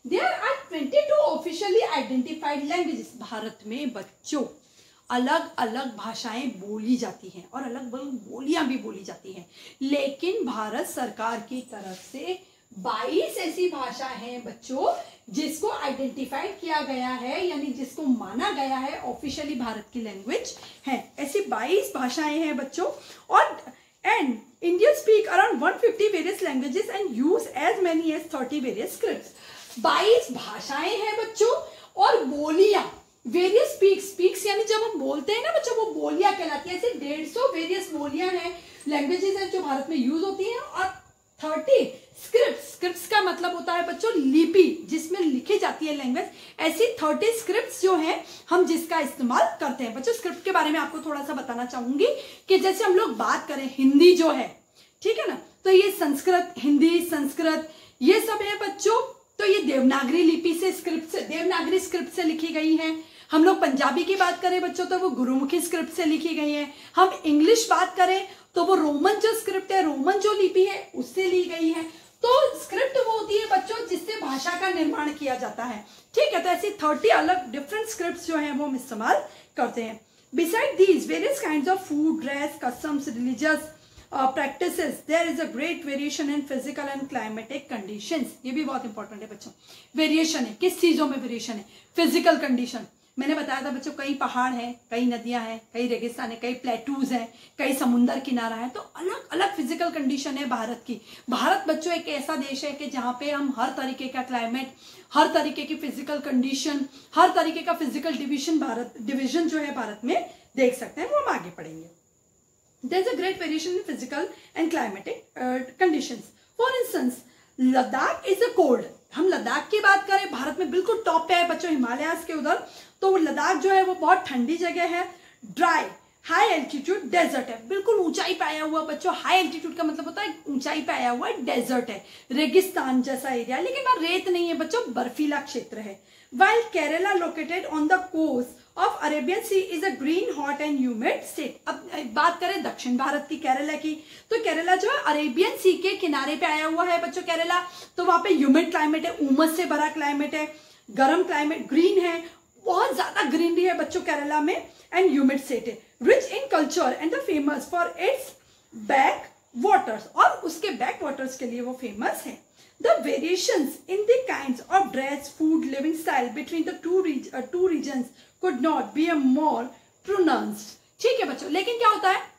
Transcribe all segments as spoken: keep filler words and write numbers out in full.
There are twenty two officially identified languages. Bharat में बच्चों अलग अलग भाषाएं बोली जाती हैं और अलग अलग बोलियां भी बोली जाती हैं, लेकिन भारत सरकार की तरफ से बाईस ऐसी भाषा हैं बच्चों जिसको आइडेंटिफाइड किया गया है, यानी जिसको माना गया है ऑफिशियली भारत की लैंग्वेज है। ऐसी बाईस भाषाएं हैं बच्चों। और and India speak around one fifty various languages and use as many as thirty various scripts. बाईस भाषाएं हैं बच्चों और बोलियां वेरियस स्पीक्स स्पीक्स यानी जब हम बोलते हैं ना बच्चों वो बोलियां कहलाती है। ऐसे डेढ़ सौ वेरियस बोलियां हैं, लैंग्वेजेस हैं जो भारत में यूज होती हैं। और थर्टी स्क्रिप्ट्स, स्क्रिप्ट्स का मतलब होता है बच्चों लिपि जिसमें लिखी जाती है लैंग्वेज। ऐसी थर्टी स्क्रिप्ट्स जो हैं हम जिसका इस्तेमाल करते हैं बच्चों। स्क्रिप्ट के बारे में आपको थोड़ा सा बताना चाहूंगी कि जैसे हम लोग बात करें हिंदी जो है, ठीक है ना, तो ये संस्कृत, हिंदी, संस्कृत ये सब है बच्चों। तो ये देवनागरी लिपि से स्क्रिप्ट से देवनागरी स्क्रिप्ट से लिखी गई है। हम लोग पंजाबी की बात करें बच्चों तो वो गुरुमुखी स्क्रिप्ट से लिखी गई है। हम इंग्लिश बात करें तो वो रोमन जो स्क्रिप्ट है, रोमन जो लिपि है उससे ली गई है। तो स्क्रिप्ट वो होती है बच्चों जिससे भाषा का निर्माण किया जाता है, ठीक है। तो ऐसी थर्टी अलग डिफरेंट स्क्रिप्ट्स जो है वो हम इस्तेमाल करते हैं। Beside these various kinds of food, dress, customs, religious practices, there is a great variation in physical and climatic conditions. ये भी बहुत इंपॉर्टेंट है बच्चों। वेरिएशन है, किस चीजों में वेरिएशन है? फिजिकल कंडीशन, मैंने बताया था बच्चों कई पहाड़ हैं, कई नदियां हैं, कई रेगिस्तान है, कई प्लेटूज हैं, कई समुंदर किनारा है। तो अलग अलग फिजिकल कंडीशन है भारत की। भारत बच्चों एक ऐसा देश है कि जहाँ पे हम हर तरीके का क्लाइमेट, हर तरीके की फिजिकल कंडीशन, हर तरीके का फिजिकल डिविजन भारत डिविजन जो है भारत में देख सकते हैं। वो हम आगे पढ़ेंगे। There is a great variation in physical and climatic uh, conditions. For instance, Ladakh is a cold. हम लद्दाख की बात करें, भारत में बिल्कुल टॉप पे है बच्चों, हिमालयास के उधर। तो लद्दाख जो है वो बहुत ठंडी जगह है। ड्राई, हाई एल्टीट्यूड डेजर्ट है, बिल्कुल ऊंचाई पे आया हुआ बच्चों। हाई एल्टीट्यूड का मतलब होता है ऊंचाई पे आया हुआ डेजर्ट है, रेगिस्तान जैसा एरिया, लेकिन वहां रेत नहीं है बच्चों, बर्फीला क्षेत्र है। While Kerala located on the coast of Arabian Sea is a green, hot and humid state. अब बात करें दक्षिण भारत की, केरला की, तो केरला जो है अरेबियन सी के किनारे पे आया हुआ है बच्चों केरला। तो वहां पे ह्यूमिड क्लाइमेट है, उमस से भरा क्लाइमेट है, गर्म क्लाइमेट, ग्रीन है, बहुत ज्यादा ग्रीनरी है बच्चों केरला में, एंड ह्यूमिड स्टेट है। Rich in culture and the famous for its back waters, और उसके बैक वाटर्स के लिए वो फेमस है। The variations in the kinds of dress, food, living style between the two, reg uh, two regions could not be a more pronounced. ठीक है बच्चों, लेकिन क्या होता है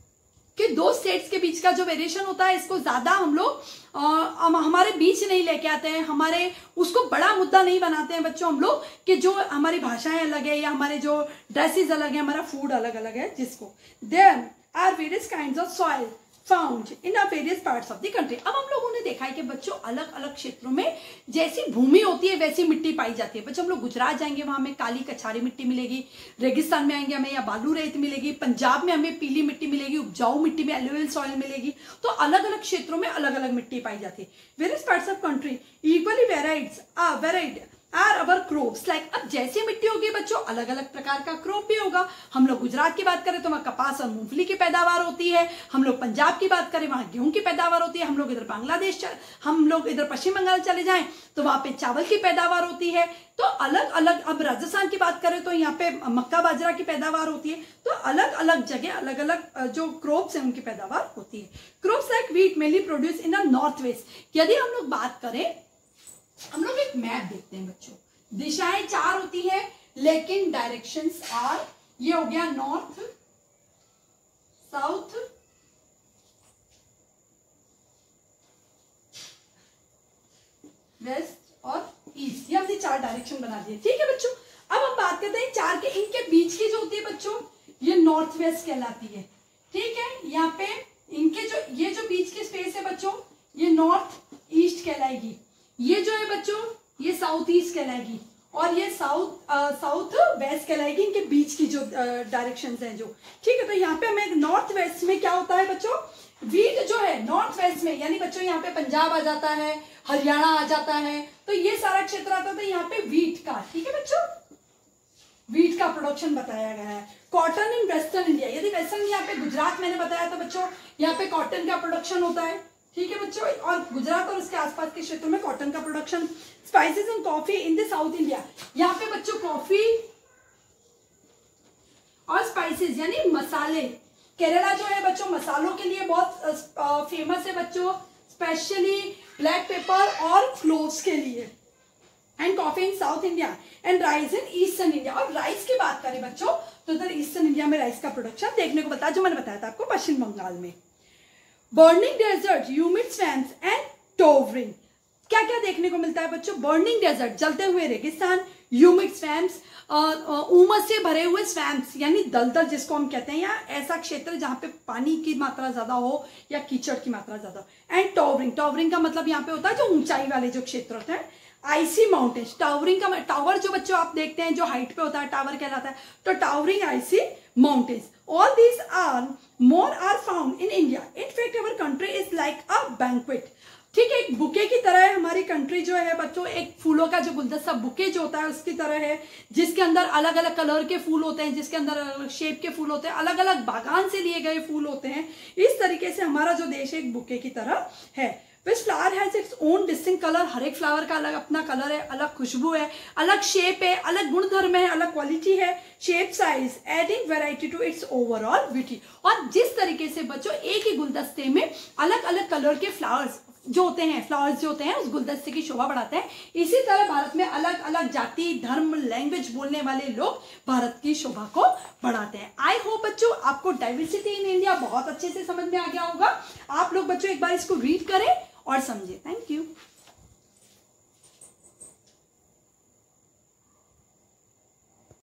कि दो स्टेट्स के बीच का जो वेरिएशन होता है इसको ज्यादा हम लोग हमारे बीच नहीं लेके आते हैं, हमारे उसको बड़ा मुद्दा नहीं बनाते हैं बच्चों हम लोग कि जो हमारी भाषाएं अलग है या हमारे जो ड्रेसेस अलग है, हमारा फूड अलग अलग है। जिसको there are various kinds of soil found in a various parts of the country. अब हम लोगों ने देखा है कि बच्चों अलग अलग क्षेत्रों में जैसी भूमि होती है वैसी मिट्टी पाई जाती है। बच्चों हम लोग गुजरात जाएंगे वहां हमें काली कछारी मिट्टी मिलेगी, रेगिस्तान में आएंगे हमें या बालू रेत मिलेगी, पंजाब में हमें पीली मिट्टी मिलेगी, उपजाऊ मिट्टी में एलुवियल सॉइल मिलेगी। तो अलग अलग क्षेत्रों में अलग अलग मिट्टी पाई जाती है। Various parts of country equally varieds are varied are our crops like. अब जैसी मिट्टी होगी बच्चों अलग अलग प्रकार का क्रॉप भी होगा। हम लोग गुजरात की बात करें तो वहाँ कपास और मूंगफली की पैदावार होती है। हम लोग पंजाब की बात करें वहाँ गेहूं की पैदावार होती है। हम लोग इधर बांग्लादेश, हम लोग इधर पश्चिम बंगाल चले जाएं तो वहाँ पे चावल की पैदावार होती है। तो अलग अलग, अब राजस्थान की बात करें तो यहाँ पे मक्का बाजरा की पैदावार होती है। तो अलग अलग जगह अलग अलग जो क्रॉप्स हैं उनकी पैदावार होती है। Crops like wheat mainly produce in the north west. यदि हम लोग बात करें, हम लोग एक मैप देखते हैं बच्चों, दिशाएं चार होती है लेकिन डायरेक्शंस आर, ये हो गया नॉर्थ, साउथ, वेस्ट और ईस्ट, ये हमने चार डायरेक्शन बना दिए। ठीक है बच्चों, अब हम बात करते हैं चार के, इनके बीच की जो होती है बच्चों ये नॉर्थ वेस्ट कहलाती है। ठीक है, यहाँ पे इनके जो ये जो बीच की स्पेस है बच्चों ये नॉर्थ ईस्ट कहलाएगी। ये जो है बच्चों ये साउथ ईस्ट कहलाएगी और ये साउथ साउथ वेस्ट कहलाएगी। इनके बीच की जो डायरेक्शंस हैं जो, ठीक है। तो यहाँ पे हमें नॉर्थ वेस्ट में क्या होता है बच्चों, वीट जो है नॉर्थ वेस्ट में, यानी बच्चों यहाँ पे पंजाब आ जाता है, हरियाणा आ जाता है, तो ये सारा क्षेत्र आता है यहाँ पे वीट का। ठीक है बच्चों, वीट का प्रोडक्शन बताया गया है। कॉटन इन वेस्टर्न इंडिया, यदि वेस्टर्न यहाँ पे गुजरात मैंने बताया था बच्चों, यहाँ पे कॉटन का प्रोडक्शन होता है। ठीक है बच्चों, और गुजरात और उसके आसपास के क्षेत्रों में कॉटन का production. Spices and coffee in the south India, यहाँ पे बच्चों कॉफी और स्पाइसेस यानी मसाले, केरला जो है बच्चों मसालों के लिए बहुत फेमस है बच्चों, स्पेशली ब्लैक पेपर और क्लोव्स के लिए। And coffee in south India and rice in eastern India. और राइस की बात करें बच्चों तो इधर ईस्टर्न इंडिया में राइस का प्रोडक्शन देखने को मिलता है, जो मैंने बताया था आपको पश्चिम बंगाल में। Burning desert, humid swamps and towering, क्या क्या देखने को मिलता है बच्चों? बर्निंग डेजर्ट जलते हुए रेगिस्तान, ह्यूमिड स्वैम्प्स उमस से भरे हुए स्वैम्प्स यानी दलदल जिसको हम कहते हैं, या ऐसा क्षेत्र जहाँ पे पानी की मात्रा ज्यादा हो या कीचड़ की मात्रा ज्यादा हो। एंड टॉवरिंग, टॉवरिंग का मतलब यहाँ पे होता है जो ऊंचाई वाले जो क्षेत्र होते हैं। आइसी माउंटेन्स, टावरिंग का टावर जो बच्चों आप देखते हैं जो हाइट पे होता है टावर कहलाता है, तो towering icy mountains. All these are more are found in India, in fact our country is like a banquet. ठीक है, एक बुके की तरह है हमारी कंट्री जो है बच्चों, एक फूलों का जो गुलदस्ता बुके जो होता है उसकी तरह है, जिसके अंदर अलग अलग कलर के फूल होते हैं, जिसके अंदर अलग अलग शेप के फूल होते हैं, अलग अलग बागान से लिए गए फूल होते हैं। इस तरीके से हमारा जो देश है एक बुके की तरह है। Which flower has its own distinct colour, हर एक फ्लावर का अलग अपना कलर है, अलग खुशबू है, अलग शेप है, अलग गुणधर्म है, अलग क्वालिटी है, shape size adding variety to its overall beauty. और जिस तरीके से बच्चों एक ही गुलदस्ते में अलग अलग कलर के फ्लावर्स जो होते हैं फ्लावर्स जो होते हैं उस गुलदस्ते की शोभा बढ़ाते हैं, इसी तरह भारत में अलग अलग जाति धर्म लैंग्वेज बोलने वाले लोग भारत की शोभा को बढ़ाते हैं। आई होप बच्चों आपको डाइवर्सिटी इन इंडिया बहुत अच्छे से समझ में आ गया होगा। आप लोग बच्चों एक बार इसको रीड करें और समझें। Thank you.